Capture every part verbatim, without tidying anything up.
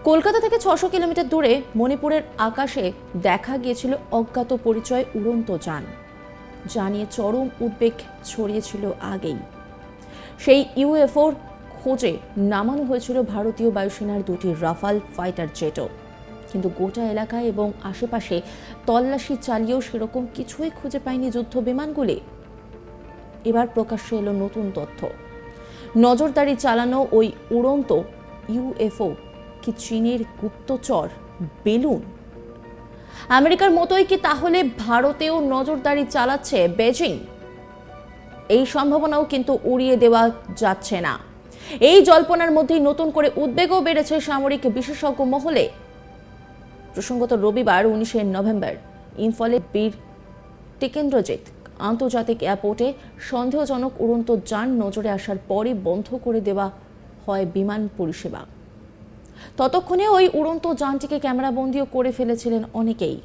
কলকাতা থেকে ছশো কিলোমিটার দূরে মণিপুরের আকাশে দেখা গিয়েছিল অজ্ঞাত পরিচয় উড়ন্ত যান, যা নিয়ে চরম উদ্বেগ ছড়িয়েছিল আগেই। সেই ইউএফওর খোঁজে নামানো হয়েছিল ভারতীয় বায়ুসেনার দুটি রাফাল ফাইটার জেটও, কিন্তু গোটা এলাকায় এবং আশেপাশে তল্লাশি চালিয়েও সেরকম কিছুই খুঁজে পায়নি যুদ্ধ বিমানগুলি। এবার প্রকাশ্যে এলো নতুন তথ্য। নজরদারি চালানো ওই উড়ন্ত ইউএফও কি চীনের গুপ্তচর বেলুন? আমেরিকার মতোই কি তাহলে ভারতেও নজরদারি চালাচ্ছে বেজিং? এই সম্ভাবনাও কিন্তু উড়িয়ে দেওয়া যাচ্ছে না। এই জল্পনার মধ্যেই নতুন করে উদ্বেগও বেড়েছে সামরিক বিশেষজ্ঞ মহলে। প্রসঙ্গত রবিবার উনিশে নভেম্বর ইম্ফলের বীর টিকেন্দ্রজিৎ আন্তর্জাতিক এয়ারপোর্টে সন্দেহজনক উড়ন্ত যান নজরে আসার পরই বন্ধ করে দেওয়া হয় বিমান পরিষেবা। ততক্ষণে ওই উড়ন্ত যানটিকে ক্যামেরাবন্দিও করে ফেলেছিলেন অনেকেই।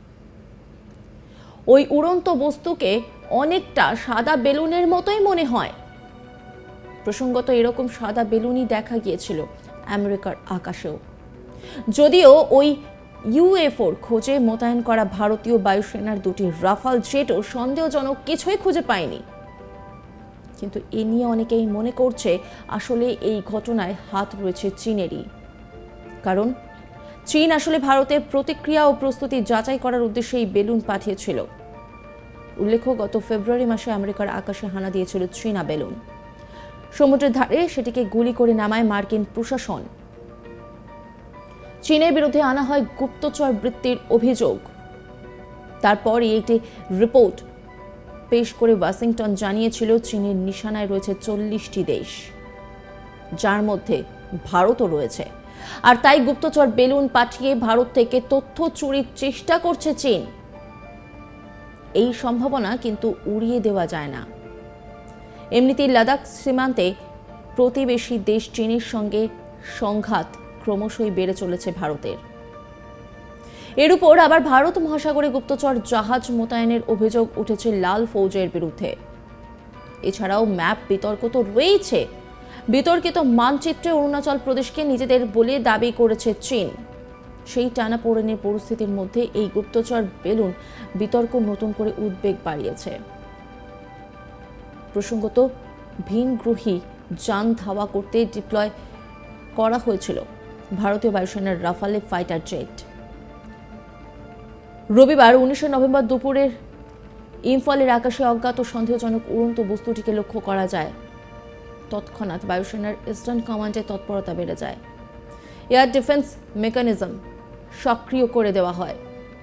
ওই উড়ন্ত বস্তুকে অনেকটা সাদা বেলুনের মতোই মনে হয়। প্রসঙ্গত এরকম সাদা বেলুনই দেখা গিয়েছিল আমেরিকার আকাশেও। যদিও ওই ইউএফওর খোঁজে মোতায়েন করা ভারতীয় বায়ুসেনার দুটি রাফাল জেটও সন্দেহজনক কিছুই খুঁজে পায়নি, কিন্তু এ নিয়ে অনেকেই মনে করছে আসলে এই ঘটনায় হাত রয়েছে চীনেরই। কারণ চীন আসলে ভারতের প্রতিক্রিয়া ও প্রস্তুতি যাচাই করার উদ্দেশ্যে এই বেলুন পাঠিয়েছিল। উল্লেখ্য, গত ফেব্রুয়ারি মাসে আমেরিকার আকাশে হানা দিয়েছিল চীনা বেলুন। সমুদ্রের ধারে সেটিকে গুলি করে নামায় মার্কিন প্রশাসন। চীনের বিরুদ্ধে আনা হয় গুপ্তচর বৃত্তির অভিযোগ। তারপরই একটি রিপোর্ট পেশ করে ওয়াশিংটন জানিয়েছিল চীনের নিশানায় রয়েছে চল্লিশটি দেশ, যার মধ্যে ভারতও রয়েছে। আর তাই গুপ্তচর বেলুন পাঠিয়ে ভারত থেকে তথ্য চুরির চেষ্টা করছে চীন। এই সম্ভাবনা কিন্তু উড়িয়ে দেওয়া যায় না। এমনিতেই লাদাখ সীমান্তে প্রতিবেশী দেশ চীনের সঙ্গে সংঘাত ক্রমশই বেড়ে চলেছে ভারতের। এর উপর আবার ভারত মহাসাগরে গুপ্তচর জাহাজ মোতায়েনের অভিযোগ উঠেছে লাল ফৌজের বিরুদ্ধে। এছাড়াও ম্যাপ বিতর্ক তো রয়েছে। বিতর্কিত মানচিত্রে অরুণাচল প্রদেশকে নিজেদের বলে দাবি করেছে চীন। সেই টানাপোড়েনের পরিস্থিতির মধ্যে এই গুপ্তচর বেলুন বিতর্ক নতুন করে উদ্বেগ বাড়িয়েছে। প্রসঙ্গত ভিনগ্রহী যান ধাওয়া করতে ডিপ্লয় করা হয়েছিল ভারতীয় বায়ুসেনার রাফালে ফাইটার জেট। রবিবার উনিশে নভেম্বর দুপুরের ইম্ফলের আকাশে অজ্ঞাত সন্দেহজনক উড়ন্ত বস্তুটিকে লক্ষ্য করা যায়। তৎক্ষণাৎ বায়ুসেনার ইস্টার্ন কমান্ডে তৎপরতা বেড়ে যায়। এয়ার ডিফেন্স মেকানিজম সক্রিয় করে দেওয়া হয়।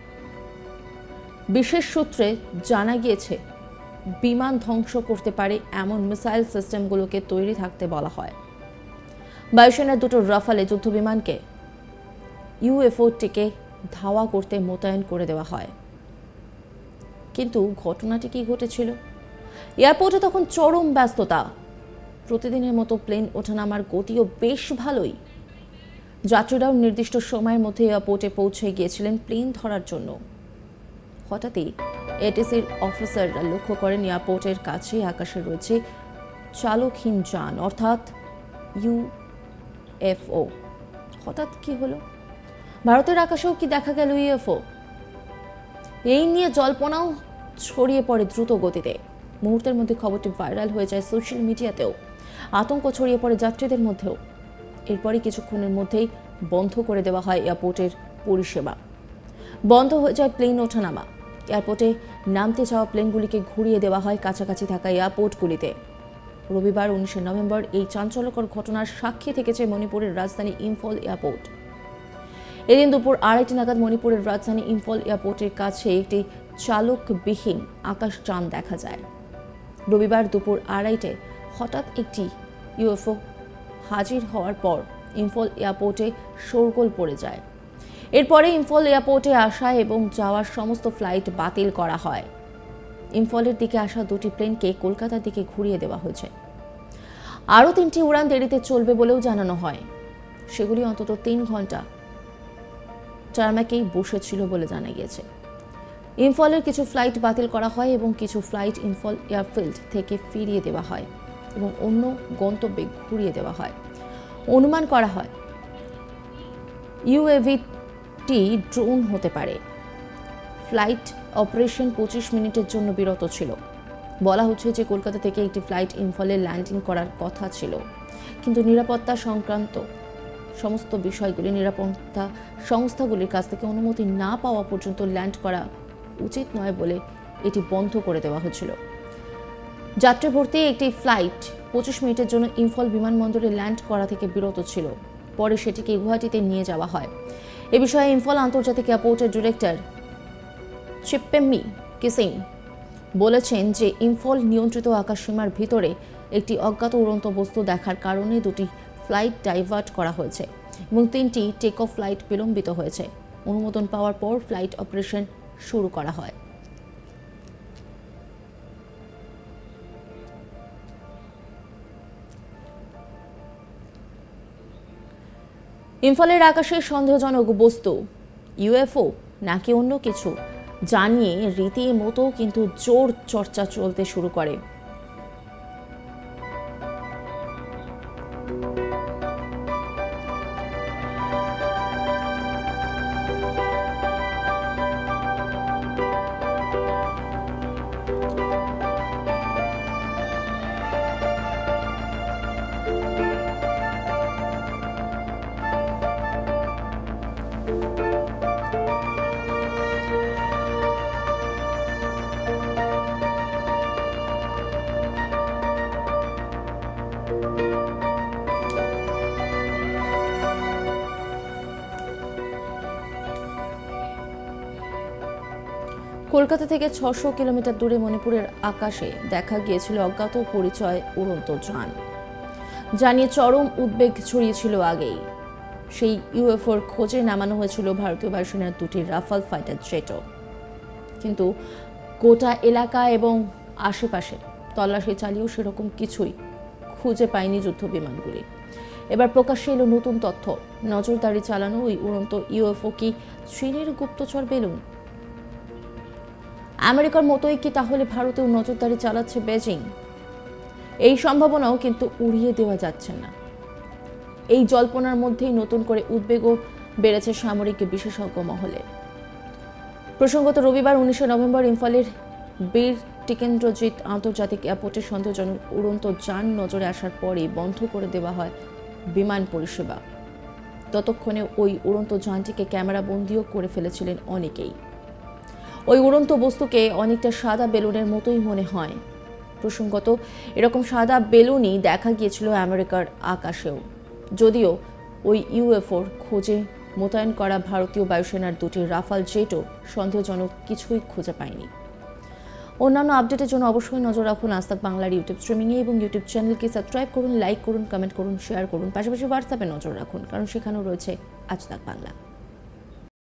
বিশেষ সূত্রে জানা গিয়েছে বিমান ধ্বংস করতে পারে এমন মিসাইল সিস্টেমগুলোকে তৈরি থাকতে বলা হয়। বায়ুসেনার দুটো রাফালে যুদ্ধ বিমানকে ইউএফওটিকে ধাওয়া করতে মোতায়েন করে দেওয়া হয়। কিন্তু ঘটনাটি কি ঘটেছিল? এয়ারপোর্টে তখন চরম ব্যস্ততা। প্রতিদিনের মতো প্লেন ওঠানামার গতিও বেশ ভালোই। যাত্রীরাও নির্দিষ্ট সময়ের মধ্যে এয়ারপোর্টে পৌঁছে গিয়েছিলেন প্লেন ধরার জন্য। হঠাৎই এটিসির অফিসাররা লক্ষ্য করেন এয়ারপোর্টের কাছে আকাশে রয়েছে চালকহীন যান, অর্থাৎ ইউএফও। হঠাৎ কি হলো? ভারতের আকাশেও কি দেখা গেল ইউএফও? এই নিয়ে জল্পনাও ছড়িয়ে পড়ে দ্রুত গতিতে। মুহূর্তের মধ্যে খবরটি ভাইরাল হয়ে যায় সোশ্যাল মিডিয়াতেও। আতঙ্ক ছড়িয়ে পড়ে যাত্রীদের মধ্যেও। এরপরই কিছুক্ষণের মধ্যেই বন্ধ করে দেওয়া হয় এয়ারপোর্টের পরিষেবা। বন্ধ হয়ে যায় প্লেন ওঠানামা। এয়ারপোর্টে নামতে যাওয়া প্লেনগুলিকে ঘুরিয়ে দেওয়া হয় কাছাকাছি থাকা এয়ারপোর্টগুলিতে। রবিবার উনিশে নভেম্বর এই চাঞ্চল্যকর ঘটনার সাক্ষী থেকেছে মণিপুরের রাজধানী ইম্ফল এয়ারপোর্ট। এদিন দুপুর আড়াইটি নাগাদ মণিপুরের রাজধানী ইম্ফল এয়ারপোর্টের কাছে একটি চালকবিহীন আকাশযান দেখা যায়। রবিবার দুপুর আড়াইটে হঠাৎ একটি ইউএফও হাজির হওয়ার পর ইম্ফল এয়ারপোর্টে শোরগোল পড়ে যায়। এরপরে ইম্ফল এয়ারপোর্টে আসা এবং যাওয়ার সমস্ত ফ্লাইট বাতিল করা হয়। ইম্ফলের দিকে আসা দুটি প্লেনকে কলকাতার দিকে ঘুরিয়ে দেওয়া হয়েছে। আরও তিনটি উড়ান দেরিতে চলবে বলেও জানানো হয়। সেগুলি অন্তত তিন ঘন্টা টার্মাকেই বসেছিল বলে জানা গিয়েছে। ইম্ফলের কিছু ফ্লাইট বাতিল করা হয় এবং কিছু ফ্লাইট ইম্ফল এয়ারফিল্ড থেকে ফিরিয়ে দেওয়া হয় এবং অন্য গন্তব্যে ঘুরিয়ে দেওয়া হয়। অনুমান করা হয় ইউএভিটি ড্রোন হতে পারে। ফ্লাইট অপারেশন পঁচিশ মিনিটের জন্য বিরত ছিল। বলা হচ্ছে যে কলকাতা থেকে একটি ফ্লাইট ইম্ফলে ল্যান্ডিং করার কথা ছিল, কিন্তু নিরাপত্তা সংক্রান্ত সমস্ত বিষয়গুলি নিরাপত্তা সংস্থাগুলির কাছ থেকে অনুমতি না পাওয়া পর্যন্ত ল্যান্ড করা উচিত নয় বলে এটি বন্ধ করে দেওয়া হয়েছিল। যাত্রী ভর্তি একটি ফ্লাইট পঁচিশ মিনিটের জন্য ইম্ফল বিমানবন্দরে ল্যান্ড করা থেকে বিরত ছিল। পরে সেটিকে গুয়াহাটিতে নিয়ে যাওয়া হয়। এ বিষয়ে ইম্ফল আন্তর্জাতিক এয়ারপোর্টের ডিরেক্টর চিপ্পেম্মি কিসিং বলেছেন যে ইম্ফল নিয়ন্ত্রিত আকাশসীমার ভিতরে একটি অজ্ঞাত উড়ন্ত বস্তু দেখার কারণে দুটি ফ্লাইট ডাইভার্ট করা হয়েছে এবং তিনটি টেক অফ ফ্লাইট বিলম্বিত হয়েছে। অনুমোদন পাওয়ার পর ফ্লাইট অপারেশন শুরু করা হয়। ইম্ফলের আকাশে সন্দেহজনক বস্তু ইউএফও নাকি অন্য কিছু জানিয়ে রীতিমতো কিন্তু জোর চর্চা চলতে শুরু করে। কলকাতা থেকে ছশো কিলোমিটার দূরে মণিপুরের আকাশে দেখা গিয়েছিল অজ্ঞাত পরিচয় উড়ন্ত যান, যা নিয়ে চরম উদ্বেগ ছড়িয়েছিল আগেই। সেই ইউএফওর খোঁজে নামানো হয়েছিল ভারতীয় বায়ুসেনার দুটি রাফাল ফাইটার জেটও, কিন্তু গোটা এলাকা এবং আশেপাশে তল্লাশি চালিয়েও সেরকম কিছুই খুঁজে পায়নি যুদ্ধ বিমানগুলি। এবার প্রকাশ্যে এলো নতুন তথ্য। নজরদারি চালানো ওই উড়ন্ত ইউএফও কি চীনের গুপ্তচর বেলুন? আমেরিকার মতোই কি তাহলে ভারতেও নজরদারি চালাচ্ছে বেজিং? এই সম্ভাবনাও কিন্তু উড়িয়ে দেওয়া যাচ্ছে না। এই জল্পনার মধ্যেই নতুন করে উদ্বেগও বেড়েছে সামরিক বিশেষজ্ঞ মহলে। প্রসঙ্গত রবিবার উনিশে নভেম্বর ইম্ফলের বীর টিকেন্দ্রজিৎ আন্তর্জাতিক এয়ারপোর্টে সন্দেহজনক উড়ন্ত যান নজরে আসার পরেই বন্ধ করে দেওয়া হয় বিমান পরিষেবা। ততক্ষণে ওই উড়ন্ত যানটিকে ক্যামেরা বন্দিও করে ফেলেছিলেন অনেকেই। ওই উড়ন্ত বস্তুকে অনেকটা সাদা বেলুনের মতোই মনে হয়। প্রসঙ্গত এরকম সাদা বেলুনই দেখা গিয়েছিল আমেরিকার আকাশেও, যদিও ওই ইউএফওর খোঁজে মোতায়েন করা ভারতীয় বায়ুসেনার দুটি রাফাল জেটও সন্দেহজনক কিছুই খুঁজে পায়নি। অন্যান্য আপডেটের জন্য অবশ্যই নজর রাখুন আজ তাক বাংলার ইউটিউব স্ট্রিমিংয়ে এবং ইউটিউব চ্যানেলকে সাবস্ক্রাইব করুন, লাইক করুন, কমেন্ট করুন, শেয়ার করুন। পাশাপাশি হোয়াটসঅ্যাপে নজর রাখুন, কারণ সেখানেও রয়েছে আজ তাক বাংলা।